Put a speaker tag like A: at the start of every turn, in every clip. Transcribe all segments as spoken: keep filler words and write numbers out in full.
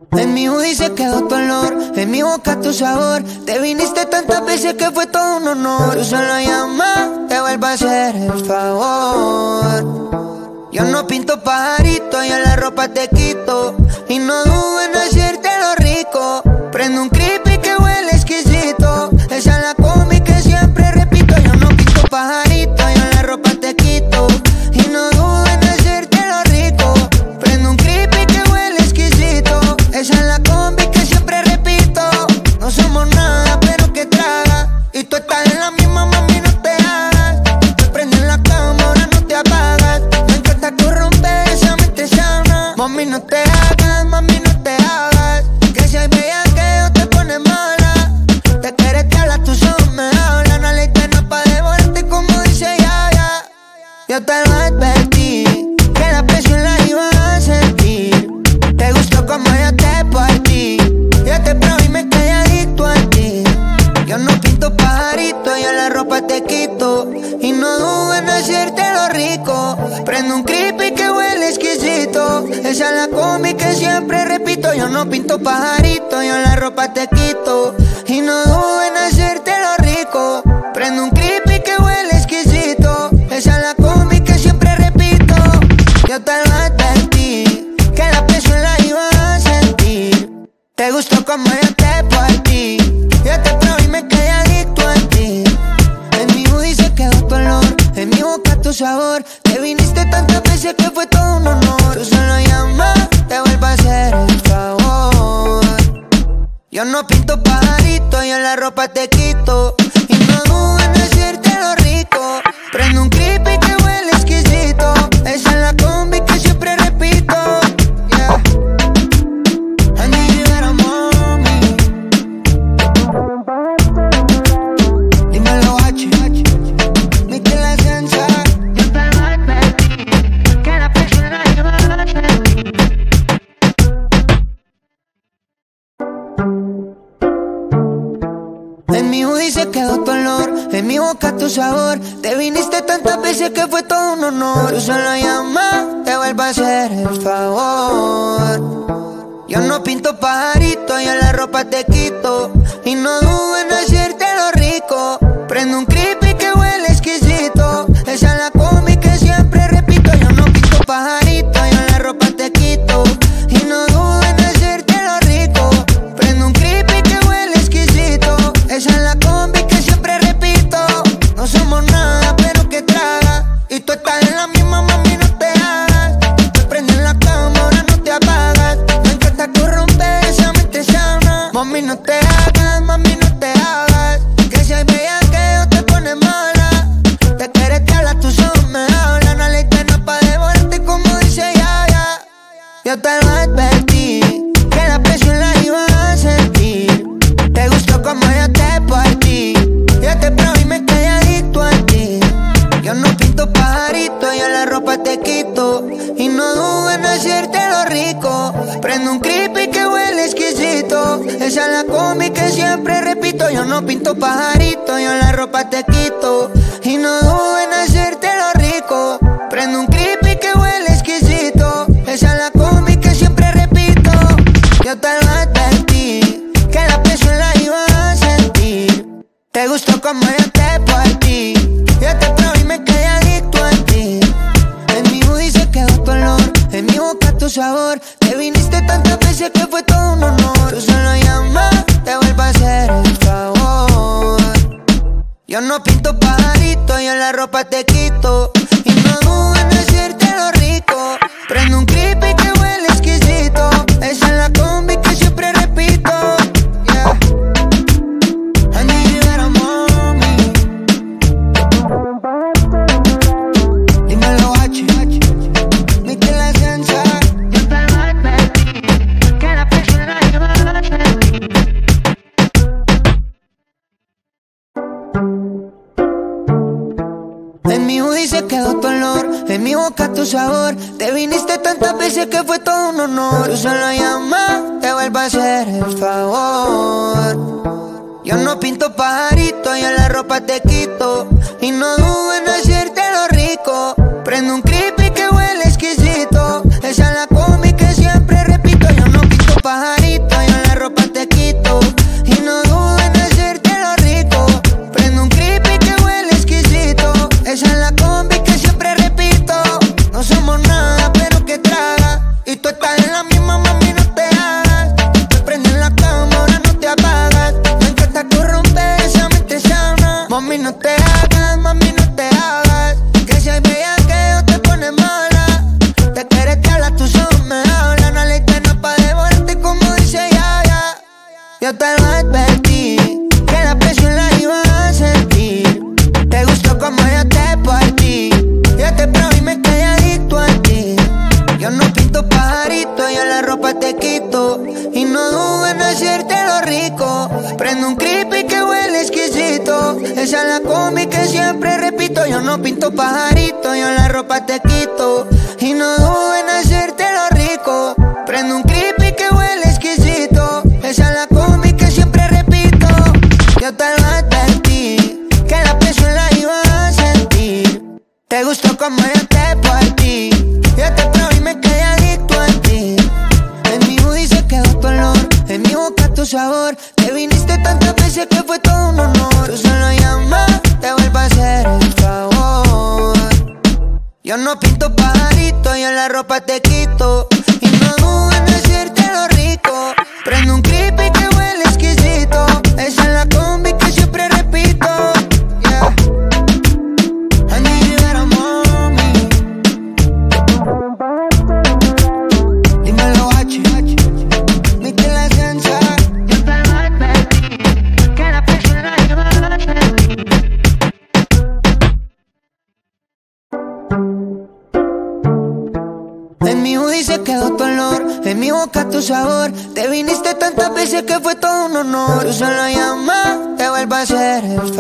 A: En mi hoodie se quedó tu olor, en mi boca tu sabor. Te viniste tantas veces que fue todo un honor. Tú solo llamas, te vuelvo a hacer el favor. Yo no pinto pajarito, yo la ropa te quito. Y no dudo en hacerte lo rico. Prendo un creepy que huele exquisito. Esa es la combi que siempre repito. Yo no pinto pajarito, yo la ropa te quito. Y no dudo en hacerte lo rico. Prendo un creepy que huele exquisito. Esa es la combi que siempre repito. No somos nada, pero que traga. Y tú estás en la misma, mami, no te hagas. Te prenden la cámara, no te apagas. Me encanta corromper esa mente sana. Mami, no te hagas, mami, no te hagas. Que si hay bella que yo te pone mala. Te quieres que hablas, tus ojos me hablan. No le no pa' devorarte como dice Yaya. Yo te lo advertí, que la presión la iba a sentir. Te gustó como yo te partí. Yo te probé y me quedé adicto a ti. Yo no pinto pajarito, yo la ropa te quito. Y no dudo en hacerte lo rico. Prendo un creepy que huele exquisito. Esa es la combi que siempre repito. Yo no pinto pajarito, yo la ropa te quito. Y no dudo en hacerte lo rico. Prendo un creepy que huele exquisito. Esa es la combi que siempre repito. Yo te lo advertí, que la presión la iba a sentir. Te gustó como yo te partí. Yo te probé y me quedé adicto a ti. En mi hoodie se quedó tu olor, en mi boca tu sabor. Te viniste tantas veces que fue todo un honor. Tú solo llamas, te vuelvo a hacer el favor. Yo no pinto pajarito, yo la ropa te quito. Y no dudo en hacerte lo rico. Prendo un creepy que huele exquisito. Esa es la combi que siempre repito. Yeah. I need you better, mommy. Dímelo, H. Mikel Ascensa. Yo te lo advertí, que la presión la iba a sentir. En mi hoodie se quedó tu olor, en mi boca tu sabor. Te viniste tantas veces que fue todo un honor. Tú solo llamas, te vuelvo a hacer el favor. Yo no pinto pajarito, yo la ropa te quito. Y no dudo en hacerte lo rico. Prendo un creepy que huele exquisito. Esa es la combi que siempre repito. Yo no pinto pajarito, yo la ropa te quito. Y no dudo en hacerte lo rico. Prendo un creepy que huele exquisito. Esa es la combi que siempre repito. No somos nada, pero que traga. Y tú estás en la misma, mami, no te hagas. Te prenden la cámara, no te apagas. Me encanta corromper esa mente sana. Mami, no te hagas, mami, no te hagas. Que si hay bella que yo te pone mala. Te quieres que hablas, tus ojos me hablan. No le no pa' devorarte como dice Yaya. Yo te lo advertí, que la presión la iba a sentir. Te gustó como yo te partí. Yo te probé y me quedé adicto a ti. Yo no pinto pajarito, yo la ropa te quito. Y no dudo en hacerte lo rico. Prendo un creepy que huele exquisito. Esa es la combi que siempre repito. Yo no pinto pajarito, yo la ropa te quito. Y no dudo en hacerte lo rico. Prendo un creepy que huele exquisito. Esa es la combi que siempre repito. Yo te lo advertí, que la presión la iba a sentir. Te gustó como yo te partí. Yo te probé y me quedé adicto a ti. En mi hoodie se quedó tu olor, en mi boca tu sabor. Te viniste tantas veces que fue todo un honor. Tú solo llamas, te vuelvo a hacer el favor. Yo no pinto pajarito, yo la ropa te quito. Y no dudo en hacerte lo rico. Prendo un creepy que huele exquisito. Esa es la combi que siempre repito. Yeah. I need you better, mommy. Dímelo, H. Mikel Ascensa. Yo te lo advertí, que la presión la iba a sentir. En mi hoodie se quedó tu olor, en mi boca tu sabor. Te viniste tantas veces que fue todo un honor. Tú solo llamas, te vuelvo a hacer el favor. Yo no pinto pajarito, yo la ropa te quito. Y no dudo en hacerte lo rico. Prendo un creepy que huele exquisito. Esa es la combi que siempre repito. Yo no pinto pajarito. taquito y no dudo en hacértelo rico. Prendo un creepy que huele exquisito. Esa es la combi que siempre repito. Yo no pinto pajarito, yo la ropa te quito y no dudo en hacértelo rico. Prendo un creepy que huele exquisito. Esa es la combi que siempre repito. Yo te lo advertí, que la presión la iba a sentir. Te gustó como yo te partí. Yo te probé y me quedé adicto a ti. En mi booty se quedó tu olor, en mi boca tu sabor. Te viniste tantas veces que fue todo un honor. Tú solo llamas, te vuelvo a hacer el favor. Yo no pinto pajarito, yo la ropa te quito y no dudo en hacértelo rico. Prendo un creepy que huele exquisito. Esa es la combi que siempre repito. Yeah. I need you better, mommy. Dímelo, H. Mete la esencia. Yo te lo advertí, que la presión la iba a sentir. En mi hoodie se quedó tu olor, en mi boca tu sabor. Te viniste tantas veces que fue todo un honor. Tú solo llamas, te vuelvo a hacer el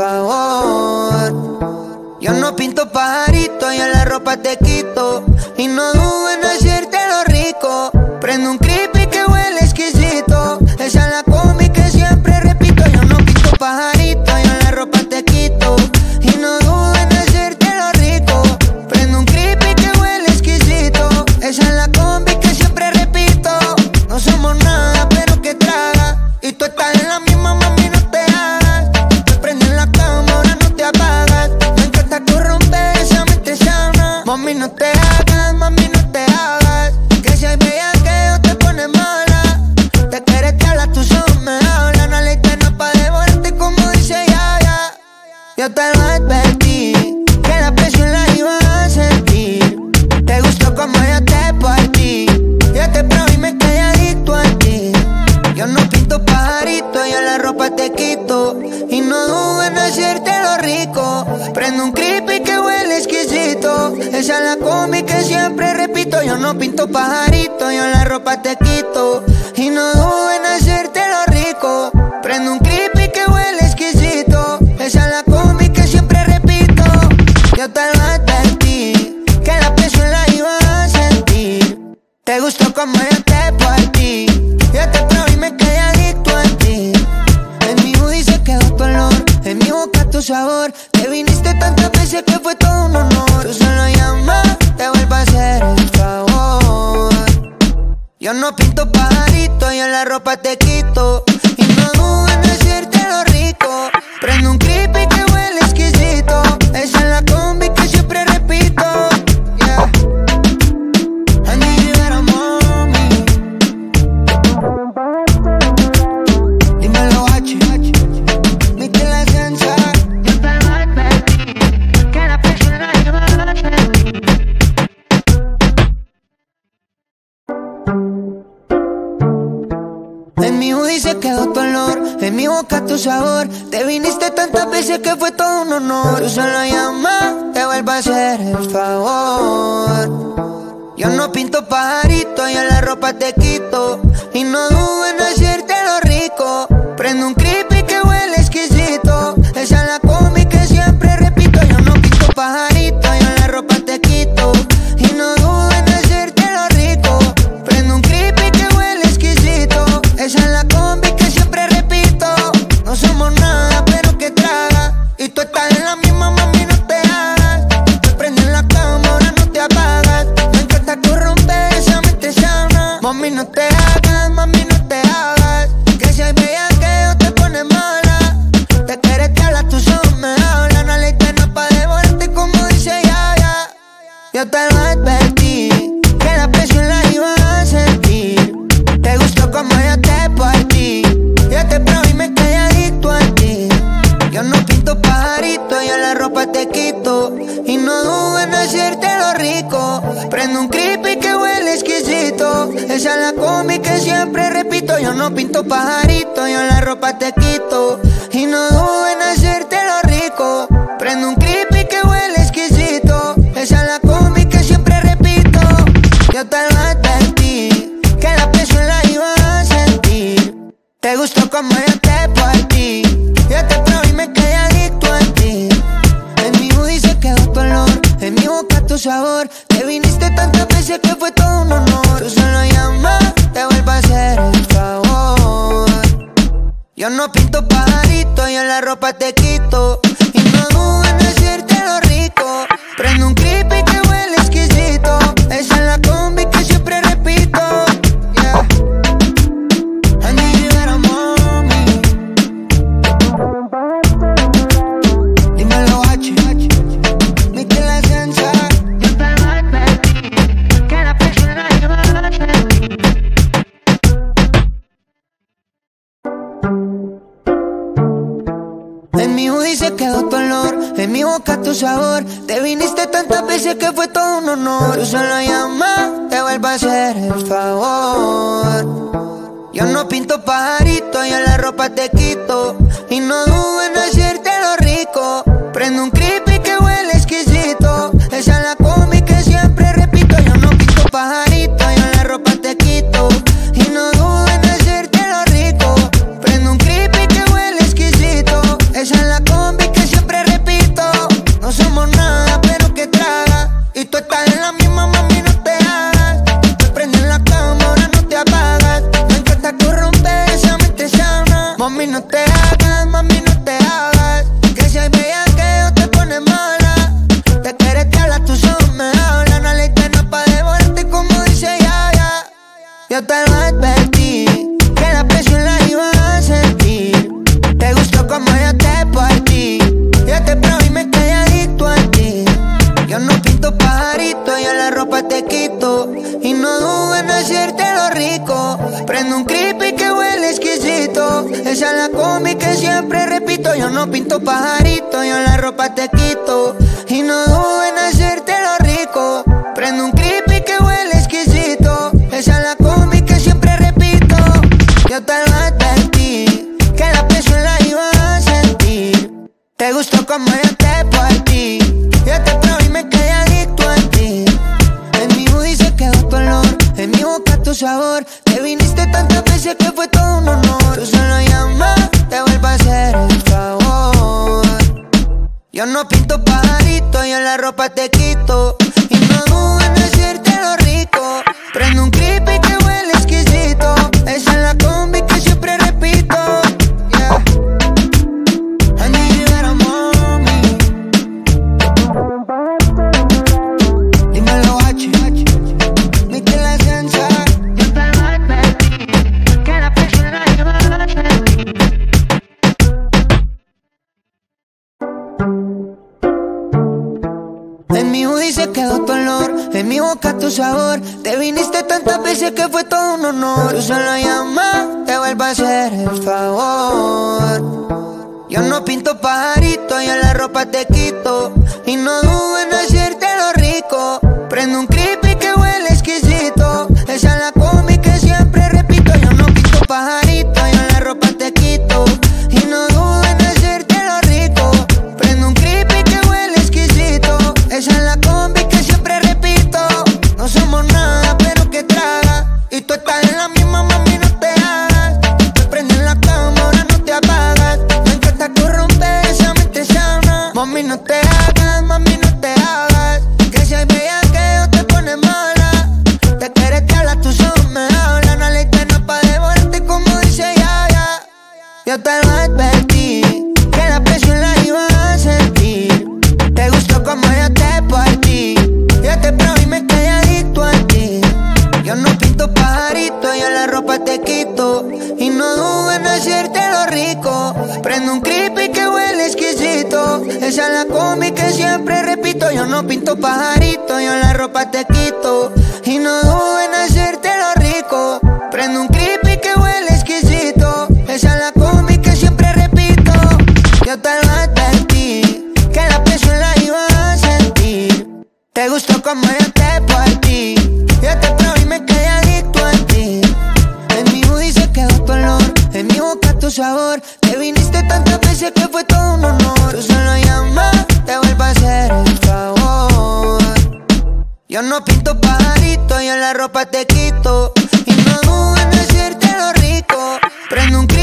A: favor. Yo no pinto pajarito, yo la ropa te quito y no dudo en hacértelo rico. Prendo un creepy que huele exquisito. Esa es la combi que siempre repito. Yo no pinto pajarito, yo la ropa te quito y no dudo en hacértelo rico. Prendo un creepy que huele exquisito. Esa es la combi que siempre repito. No somos nada, pero que traga. Y tú estás en la misma, mami, no te hagas. Te prenden la cámara, no te apagas. Me encanta corromper esa mente sana. Mami, no te hagas, mami, no te hagas. Que si hay bella que yo te pone mala. Te quieres que hablas, tus ojos me hablan. No le no pa' devorarte como dice Yaya. Yo te lo advertí, que la presión la iba a sentir. Te gustó como yo te partí. Yo te probé y me quedé adicto a ti. Yo no pinto pajarito, yo la ropa te quito y no dudo en hacértelo rico. Prendo un creepy que huele exquisito. Esa es la combi que siempre repito. Yo no pinto pajarito, yo la ropa te quito y no dudo en hacértelo rico. Prendo un creepy que huele exquisito. Esa es la combi que siempre repito. Yo te lo advertí, que la presión la iba a sentir. Te gustó como yo te partí. Yo te probé y me quedé adicto a ti. En mi hoodie se quedó tu olor, en mi boca tu sabor. Te viniste tantas veces que fue todo un honor. Tú solo llamas, te vuelvo a hacer el favor. Yo no pinto pajarito, yo la ropa te quito y no dudo en hacértelo rico. Prendo un creepy que huele exquisito. Esa es la combi que siempre repito. Yeah. I need you better, mommy. Dímelo, H. Mete la esencia. Yo te lo advertí, que la presión la iba a sentir. En mi hoodie se quedó tu olor, en mi boca tu sabor. Te viniste tantas veces que fue todo un honor. Tú solo llamas, te vuelvo a hacer el favor. Yo no pinto pajarito, yo la ropa te quito y no dudo en hacértelo rico. Prendo un creepy que huele exquisito. Esa es la combi que siempre repito. Yo no pinto pajarito, yo la ropa te quito y no dudo en hacértelo rico. Prendo un creepy que huele exquisito. Esa es la combi que siempre repito. No somos nada, pero que traga. Y tú estás en la misma, mami, no te hagas. Te prenden la cámara, no te apagas. Me encanta corromper esa mente sana. Mami, no te hagas, mami, no te hagas. Que si hay bella que yo te pone mala. Te quieres que hablas, tus ojos me hablan. No le no pa' devorarte como dice Yaya. Yo te lo advertí, que la presión la iba a sentir. Te gustó como yo te partí. Yo te probé y me quedé adicto a ti. Yo no pinto pajarito, yo la ropa te quito y no dudo en hacértelo rico. Prendo un creepy que huele exquisito. Esa es la combi que siempre repito. Yo no pinto pajarito, yo la ropa te quito y no dudo en hacértelo rico. Prendo un creepy que huele exquisito. Esa es la combi que siempre repito. Yo te lo advertí, que la presión la iba a Te gustó como yo te partí. Yo te probé y me quedé adicto a ti. En mi hoodie se quedó tu olor, en mi boca tu sabor. Te viniste tantas veces que fue todo un honor. Tú solo llamas, te vuelvo a hacer el favor. Yo no pinto pajarito, yo la ropa te quito. Y no dudo en hacerte lo rico. Prendo un creepy que huele exquisito. Esa es la combi que siempre repito. Yeah. I need you better, mommy. Dímelo, H. Mete la esencia. Yo te lo advertí, que la presión la lleva a ti. En mi hoodie se quedó tu olor, en mi boca tu sabor. Te viniste tantas veces que fue todo un honor. Tú solo llamas, te vuelvo a hacer el favor. Yo no pinto pajarito, yo la ropa te quito. Y no dudo en hacerte lo rico. Prendo un creepy que huele exquisito. Esa es la combi que siempre repito. Yo no pinto pajarito, yo la ropa te quito. Y no dudo en hacerte lo rico. Prendo un creepy que huele exquisito. Esa es la combi que siempre repito. No somos nada, pero que traga. Y tú estás en la misma, mami, no te hagas. Te prenden la cámara, no te apagas. Me encanta corromper esa mente sana. Mami, no te hagas, mami, no te hagas. Que si hay bella que yo te pone mala. Te quieres te hablas, tus ojos me hablan. No le tenés pa' devorarte como dice Yaya. Yo te lo advertí, que la presión la iba a sentir. Te gustó como yo te partí. Yo te probé y me quedé adicto a ti. Yo no pinto pajarito, yo la ropa te quito. Y no dudo en hacerte lo rico. Prendo un creepy que huele exquisito. Esa es la combi que siempre repito. Yo no pinto pajarito, yo la ropa te quito. Y no dudo en hacerte lo rico. Prendo un creepy que huele exquisito. Esa es la combi que siempre repito. Yo te lo advertí, que la presión la iba a sentir. Te gustó como yo te partí. Yo te probé y me quedé adicto a ti. En mi hoodie se quedó tu olor, en mi boca tu sabor. Te viniste tantas veces que fue todo un honor. Tú solo llamas, te vuelvo a hacer el favor. Yo no pinto pajarito, yo la ropa te quito. Y no dudo en hacerte lo rico. Prendo un creepy que huele exquisito. Esa es la combi que siempre repito. Yeah. I need you better, mommy. Dímelo, H. Mete la esencia. Yo te lo advertí, que la presión la lleva a ti. En mi hoodie se quedó tu olor, en mi boca tu sabor. Te viniste tantas veces que fue todo un honor. Tú solo llamas, te vuelvo a hacer el favor. Yo no pinto pajarito, yo la ropa te quito. Y no dudo en hacerte lo rico. Prendo un creepy que huele exquisito. Esa es la combi que siempre repito. Yo no pinto pajarito, yo la ropa te quito. Y no dudo en hacerte lo rico. Prendo un creepy que huele exquisito. Esa es la combi que siempre repito. No somos nada, pero que traga. Y tú estás en la misma, mami, no te hagas. Te prenden la cámara, no te apagas. Me encanta corromper esa mente sana. Mami, no te hagas, mami, no te hagas. Que si hay bella que yo te pone mala. Te quieres te hablas, tus ojos me hablan. No le tenés pa' devorarte como dice Yaya. Yo te lo advertí, que la presión la iba a sentir. Te gustó como yo te partí. Yo te probé y me quedé adicto a ti. Yo no pinto pajarito, yo la ropa te quito. Y no dudo en hacerte lo rico. Prendo un creepy que huele exquisito. Esa es la combi que siempre repito. Yo no pinto pajarito, yo la ropa te quito. Y no dudo en hacerte lo rico. Prendo un creepy que huele exquisito. Esa es la combi que siempre repito. Yo te lo advertí, que la presión la iba a sentir. Te gustó como yo te partí. Yo te probé y me quedé adicto a ti. En mi hoodie se quedó tu olor, en mi boca tu sabor. Te viniste tantas veces que fue todo un honor. Tú solo llamas, te vuelvo a hacer el favor. Yo no pinto pajarito, yo la ropa te quito. Y no dudo en hacerte lo rico. Prendo un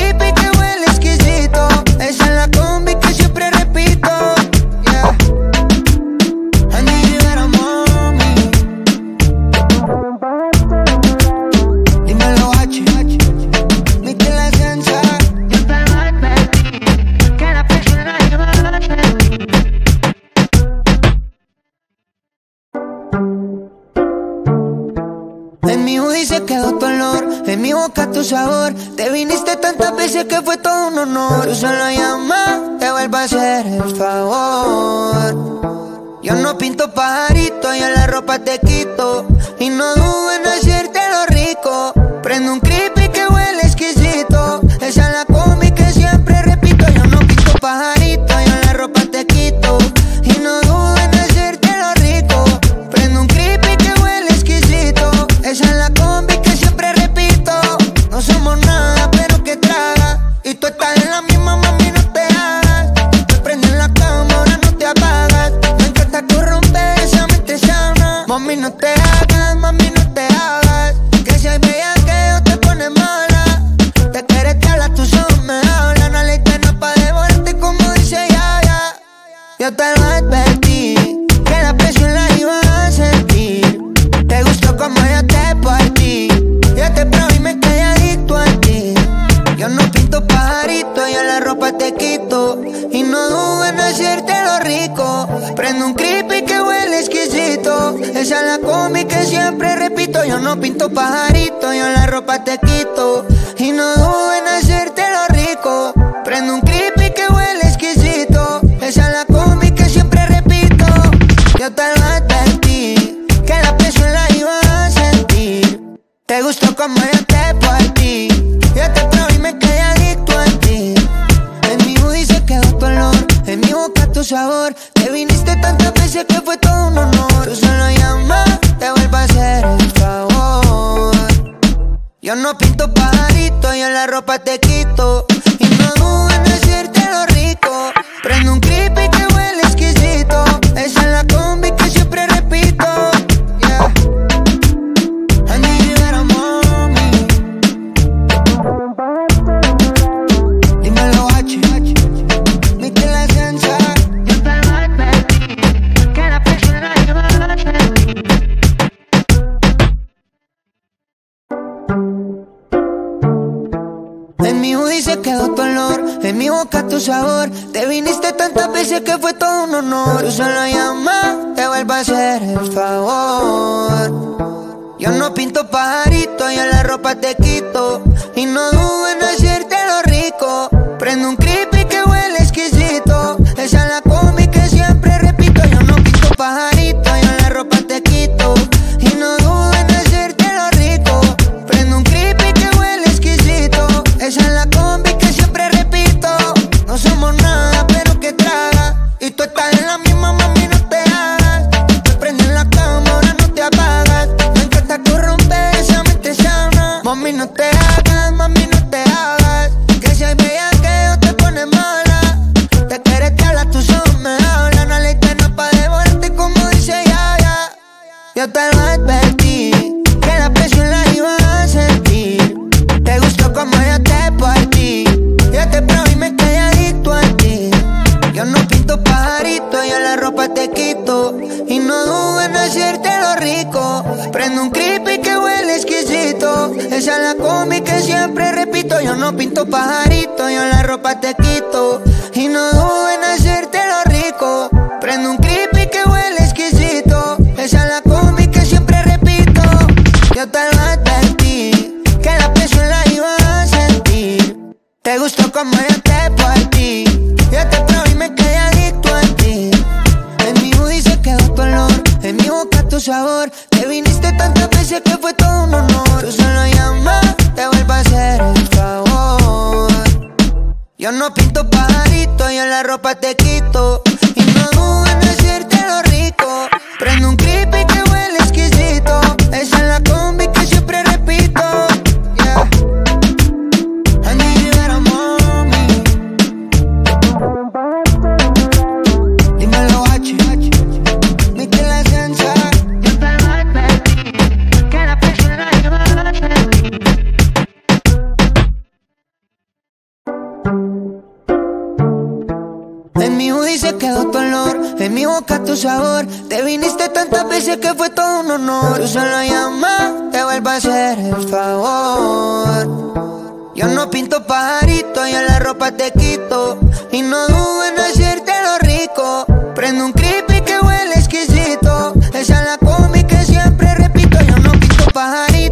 A: En mi hoodie se quedó tu olor, en mi boca tu sabor. Te viniste tantas veces que fue todo un honor. Tú solo llamas, te vuelvo a hacer el favor. Yo no pinto pajarito, yo la ropa te quito. Y no dudo en hacerte lo rico. Prendo un creepy que huele exquisito. Esa es la combi que siempre repito. Yo no pinto pajarito, yo la ropa te quito. Y no dudo en hacerte lo rico. Prendo un creepy que huele exquisito. Esa es la combi que siempre repito. No somos nada, pero que traga. Y tú estás en la misma, mami, no te hagas. Te prende en la cama, ahora no te apagas. Me encanta corromper esa mente sana. Mami, no te hagas, mami, no te hagas. Que si hay bella que yo te pone mala. Te quieres te hablas, tus ojos me hablan. No le no pa' devorarte como dice Yaya. Yo te lo advertí, que la presión la iba a sentir. Te gustó como yo te partí. Yo te probé y me quedé adicto a ti. Yo no pinto pajarito, yo la ropa te quito. Y no dudo en hacerte lo rico. Prendo un creepy que huele exquisito. Esa es la combi que siempre repito. Yo no pinto pajarito, yo la ropa te quito. Y no dudo en hacerte lo rico. Prendo un creepy que huele exquisito. Esa es la combi que siempre repito. Yo te lo advertí, que la presión la iba a sentir. Te gustó como yo te partí. Yo te probé y me quedé adicto a ti. En mi hoodie se quedó tu olor, en mi boca tu sabor. Te viniste tantas veces que fue todo un honor. Tú solo llamas, te vuelvo a hacer el favor. Yo no pinto pajarito, yo la ropa te quito. Y no dudo en hacerte lo rico. Prendo un creepy que huele exquisito. Esa es la combi que siempre repito. Yeah. I need you better, mommy. Dímelo, H. Mete la esencia. Yo te lo advertí, que la presión la iba a sentir. En mi hoodie se quedó tu olor, en mi boca tu sabor. Te viniste tantas veces que fue todo un honor. Tú solo llamas, te vuelvo a hacer el favor. Yo no pinto pajarito, yo la ropa te quito. Y no dudo en hacerte lo rico. Prendo un creepy que huele exquisito. Esa es la combi que siempre repito. Yo no pinto pajarito, yo la ropa te quito. Y no dudo en hacerte lo rico. Prendo un creepy que huele exquisito. Esa es la combi que siempre repito. No somos nada, pero que traga. Y tú estás en la misma, mami, no te hagas. Te prende en la cama, ahora no te apagas. Me encanta corromper esa mente sana. Mami, no te hagas, mami, no te hagas. Que si hay bella que yo te pone mala. Te quieres te hablas, tus ojos me hablan. No le no pa' devorarte como dice Yaya. Yo te lo advertí, que la presión la iba a sentir. Te gustó como yo te partí. Yo te probé y me quedé adicto a ti. Yo no pinto pajarito, yo la ropa te quito. Y no dudo en hacerte lo rico. Prendo un creepy que huele exquisito. Esa es la combi que siempre repito. Yo no pinto pajarito, yo la ropa te quito. Y no dudo en hacerte lo rico. Prendo un creepy que huele exquisito. Esa es la combi que siempre repito. Yo te lo advertí, que la presión la iba a sentir. Te gustó como yo te partí. Yo te probé y me quedé adicto a ti. En mi hoodie se quedó tu olor, en mi boca tu sabor. Te viniste tantas veces que fue todo un honor. Tú solo llamas, te vuelvo a hacer el favor. Yo no pinto pajarito, yo la ropa te quito. Y no dudo en hacerte lo rico. Prendo un creepy que huele exquisito. Esa es la combi que siempre repito. Yeah. I need you better, mommy. Dímelo, H. Mete la esencia. Yo te lo advertí, que la presión la iba a sentir. En mi hoodie se quedó tu olor, en mi boca tu sabor. Te viniste tantas veces que fue todo un honor. Tú solo llamas, te vuelvo a hacer el favor. Yo no pinto pajarito, yo la ropa te quito. Y no dudo en hacerte lo rico. Prendo un creepy que huele exquisito. Esa es la combi que siempre repito. Yo no pinto pajarito.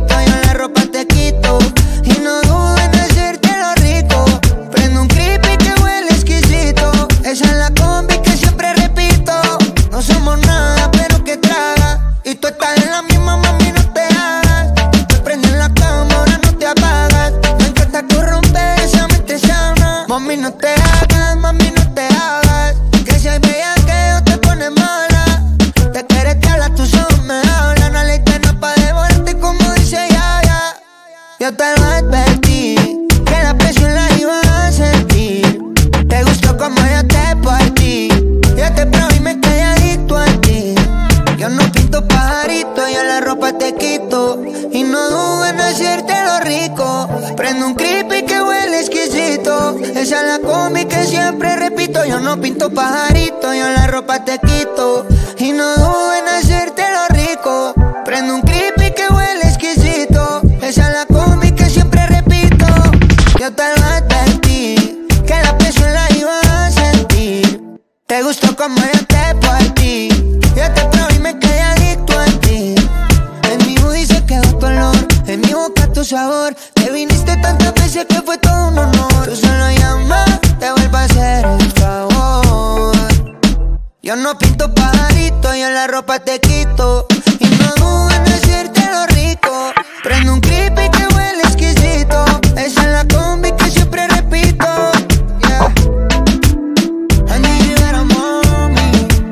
A: Yo te lo advertí, que la presión la iba a sentir. Te gustó como yo te partí. Yo te probé y me quedé adicto a ti. Yo no pinto pajarito, yo la ropa te quito. Y no dudo en hacerte lo rico. Prendo un creepy que huele exquisito. Esa es la combi que siempre repito. Yo no pinto pajarito, yo la ropa te quito. Y no dudo en hacerte lo rico. Prendo un creepy que huele exquisito. Esa es la combi que siempre repito. Yo te lo advertí, que la presión la iba a sentir. Te gustó como yo te partí. Yo te probé y me quedé adicto a ti. En mi hoodie se quedó tu olor, en mi boca tu sabor. Te viniste tantas veces que fue todo un honor. Tú solo llamas, te vuelvo a hacer el favor. Yo no pinto pajarito, yo la ropa te quito. Y no dudo en hacerte lo rico. Prendo un creepy que huele exquisito. Esa es la combi que siempre repito. Yeah. I need you better, mommy.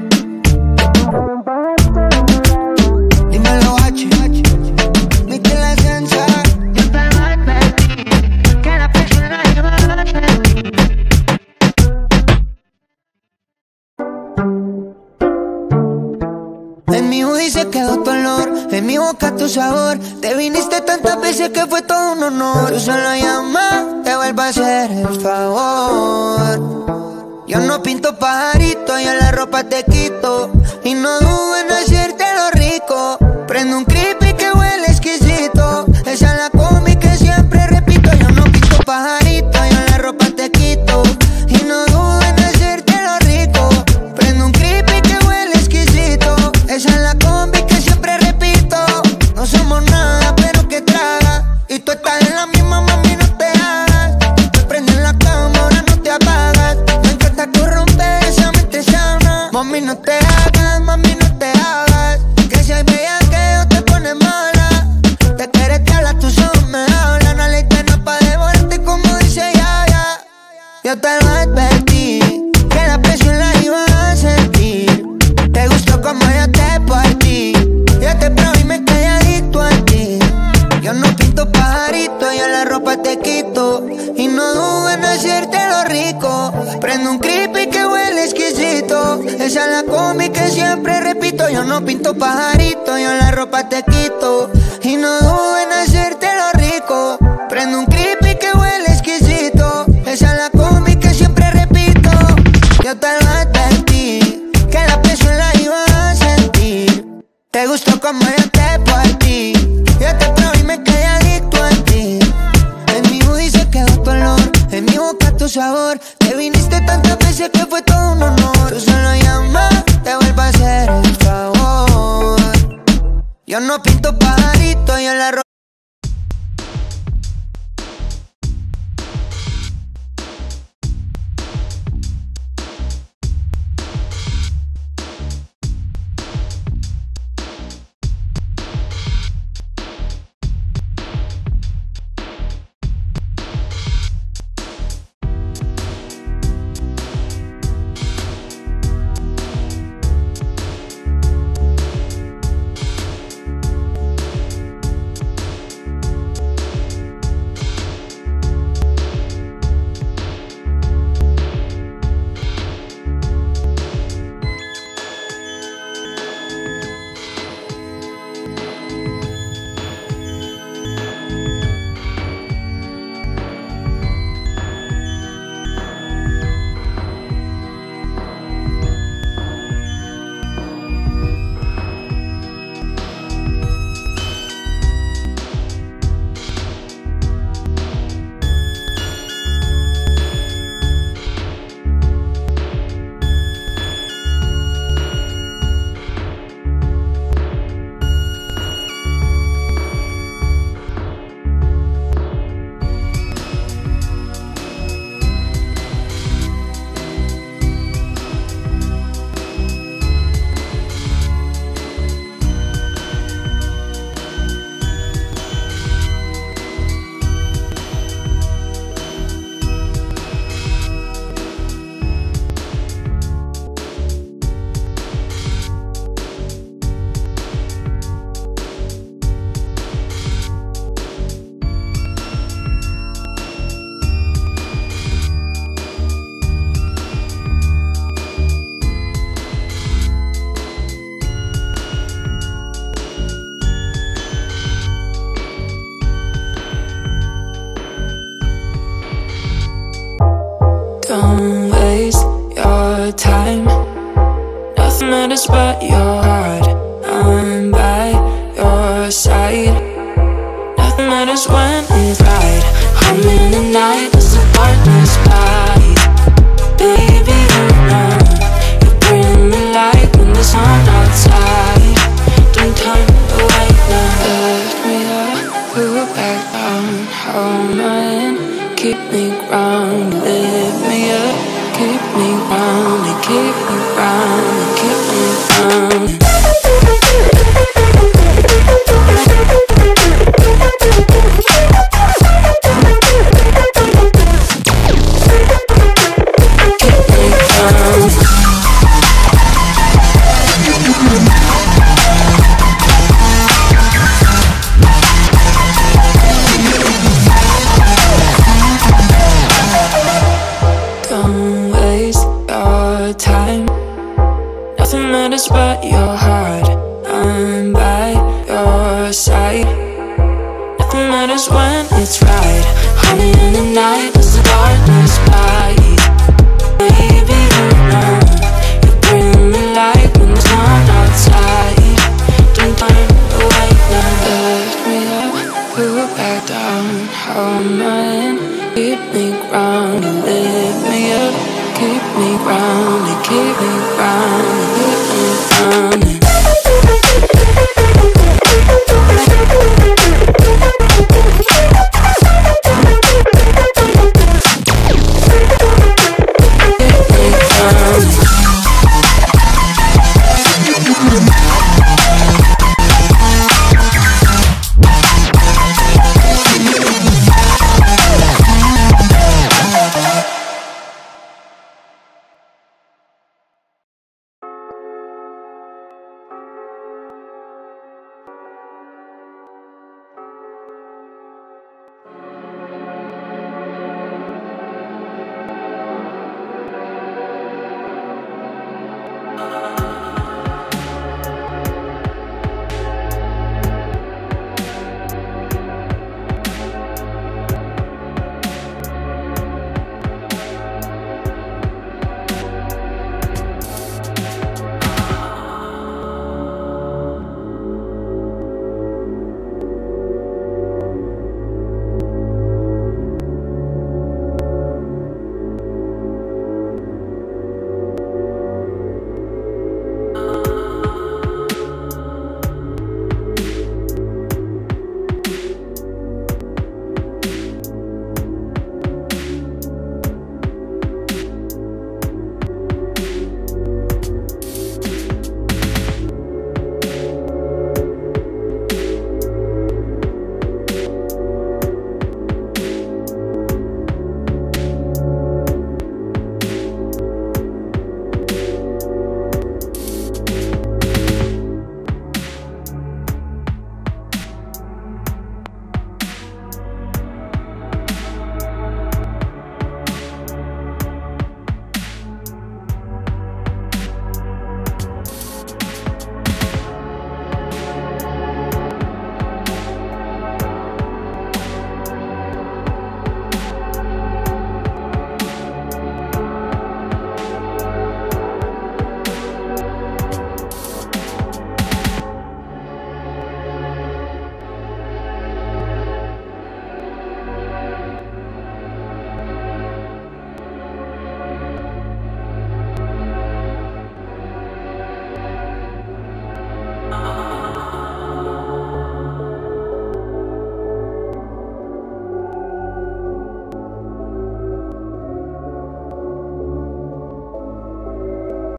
A: Dímelo, H. Mete la sensa. Yo te lo advertí, que la presión la iba a sentir. En mi hoodie se quedó tu olor, en mi boca tu sabor. Te viniste tantas veces que fue todo un honor. Tú solo llamas, te vuelvo a hacer el favor. Yo no pinto pajarito, yo la ropa te quito. Y no dudo en hacerte lo rico. Prendo un creepy que huele exquisito. Esa es la combi que siempre repito. Yo no pinto pajarito, yo la ropa te quito. Y no dudo en hacerte lo rico. Prendo un creepy que huele exquisito. Esa es la combi que siempre repito. No somos nada, pero que traga. Y tú estás en la misma, mami, no te hagas. Te prende en la cama, ahora no te apagas. Me encanta corromper esa mente sana. Mami, no te hagas, mami, no te hagas. Que si hay bella que yo te pone mala. Te quieres te hablas, tus ojos me hablan. No le nada pa' devorarte como dice Yaya. Yo te lo advertí, que la presión la iba a sentir. Te gustó como yo te partí. Yo te probé y me quedé adicto a ti. Yo no pinto pajarito, yo la ropa te quito. Y no dudo en hacerte lo rico. Prendo un creepy que huele exquisito. Esa es la combi que siempre repito. Yo no pinto pajarito, yo la ropa te quito. Y no dudo en hacerte lo rico. Prendo un creepy que huele exquisito. Esa es la combi que siempre repito. Yo te lo advertí, que la presión la iba a sentir. Te gustó como yo te partí. Yo te probé y me quedé adicto a ti. En mi hoodie se quedó tu olor, en mi boca tu sabor. Te viniste tantas veces que fue todo un honor. Tú solo llamas, te vuelvo a hacer el favor. Yo no pinto pajarito.
B: matters when it's right. I'm in the night, it's a darkness light. Baby, you know you bring me light when the sun outside. Don't turn away now. Lift me up, put back down. Hold my hand, keep me grounded. Lift me up, keep me grounded. Keep me grounded, keep me grounded. Don't waste your time. Nothing matters but your heart. I'm by your side. Nothing matters when it's right. Honey, in the night, it's the darkness light. Baby, you know you bring me light when there's none outside. Don't turn away now. Lift me up, put back down. Hold my hand, keep me grounded. Lift me up, keep me grounded. Keep me grounded, keep me grounded.